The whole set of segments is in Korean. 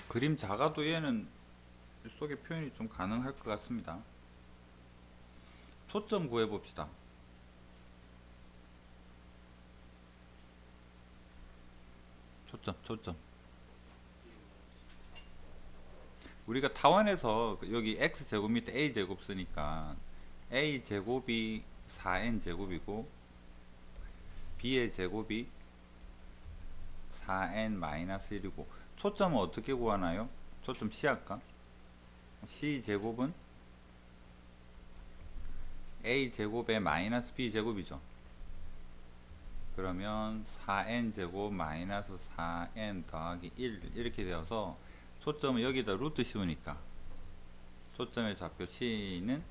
그림 작아도 얘는 속에 표현이 좀 가능할 것 같습니다. 초점 구해 봅시다. 초점. 우리가 타원에서 여기 x제곱 밑에 a제곱 쓰니까 a제곱이 4n제곱이고 b의 제곱이 4n-1이고 초점은 어떻게 구하나요? 초점 C 할까? C제곱은 a제곱의 마이너스 b제곱이죠. 그러면 4n제곱 마이너스 4n 더하기 1 이렇게 되어서 초점은 여기다 루트 씌우니까 초점의 좌표 C는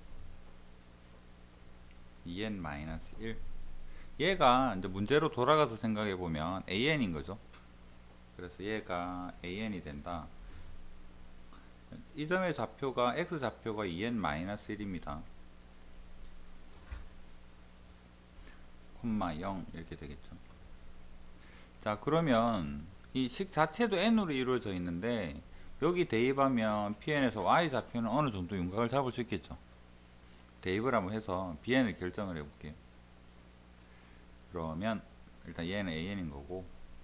2n-1. 얘가 이제 문제로 돌아가서 생각해 보면 an인 거죠. 그래서 얘가 an이 된다. 이 점의 좌표가 x 좌표가 2n-1입니다. 콤마 0 이렇게 되겠죠. 자, 그러면 이 식 자체도 n으로 이루어져 있는데 여기 대입하면 pn에서 y 좌표는 어느 정도 윤곽을 잡을 수 있겠죠. 대입을 한번 해서 bn을 결정을 해 볼게요. 그러면 일단 얘는 an인 거고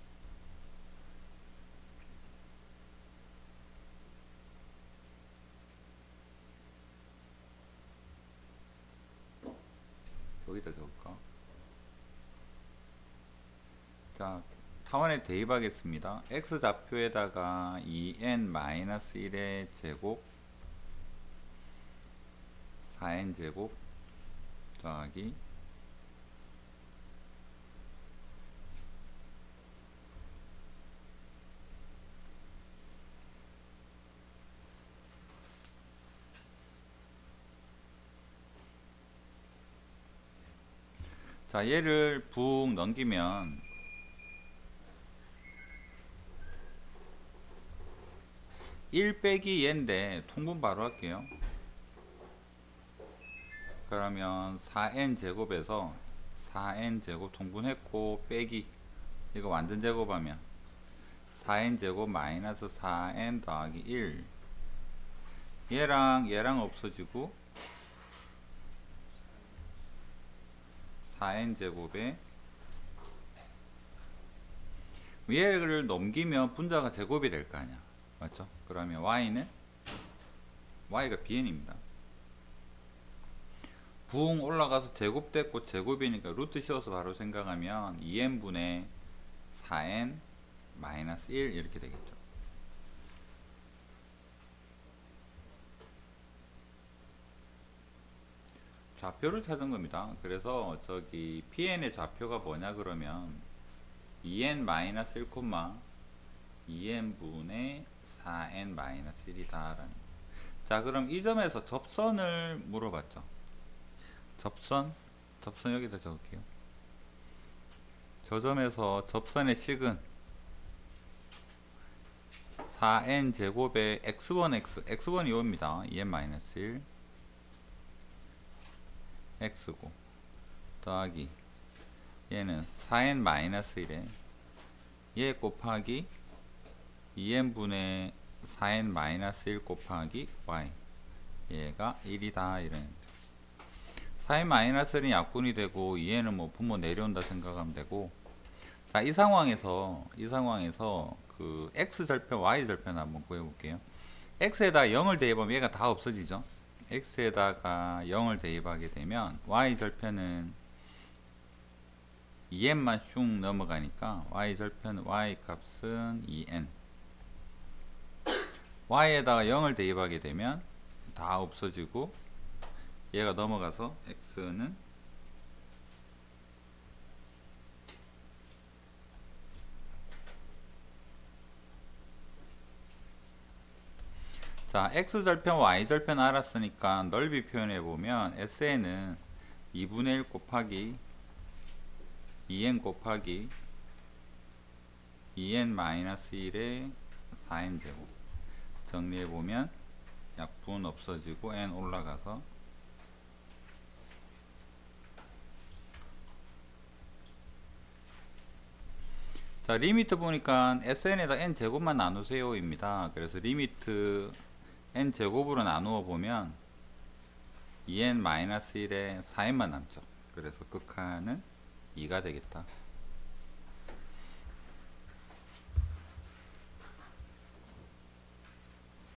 여기다 적을까? 자, 타원에 대입하겠습니다. x 좌표에다가 2n-1의 제곱 4n 제곱 더하기 자, 얘를 북 넘기면 1 빼기 얘인데 통분 바로 할게요. 그러면 4n 제곱에서 4n 제곱 통분했고 빼기 이거 완전 제곱하면 4n 제곱 마이너스 4n 더하기 1 얘랑 없어지고 4n 제곱에 얘를 넘기면 분자가 제곱이 될 거 아니야. 맞죠? 그러면 y는 y가 bn입니다. 붕 올라가서 제곱됐고 제곱이니까 루트 씌워서 바로 생각하면 2n분의 4n 마이너스 1 이렇게 되겠죠. 좌표를 찾은 겁니다. 그래서 저기 pn의 좌표가 뭐냐 그러면 2n 마이너스 1, 2n분의 4n 마이너스 1이다 라는. 자, 그럼 이 점에서 접선을 물어봤죠. 접선 여기다 적을게요. 저 점에서 접선의 식은 4n 제곱의 x1이 5입니다. 2n-1 x고 더하기 얘는 4n-1에 얘 곱하기 2n분의 4n-1 곱하기 y 얘가 1이다 이런. 4n-1은 약분이 되고 2n은 뭐 분모 내려온다 생각하면 되고. 자, 이 상황에서 그 x절편 y절편 한번 구해볼게요. x에다 0을 대입하면 얘가 다 없어지죠. x에다가 0을 대입하게 되면 y절편은 2n만 슝 넘어가니까 y절편 y 값은 2n. y에다가 0을 대입하게 되면 다 없어지고 얘가 넘어가서 x는 자, x절편 y절편 알았으니까 넓이 표현해 보면 SN은 2분의 1 곱하기 2n 곱하기 2n-1의 4n제곱 정리해 보면 약분 없어지고 n 올라가서 자, 리미트 보니까 SN에다 n제곱만 나누세요 입니다. 그래서 리미트 n제곱으로 나누어 보면 2n-1에 4n만 남죠. 그래서 극한은 2가 되겠다.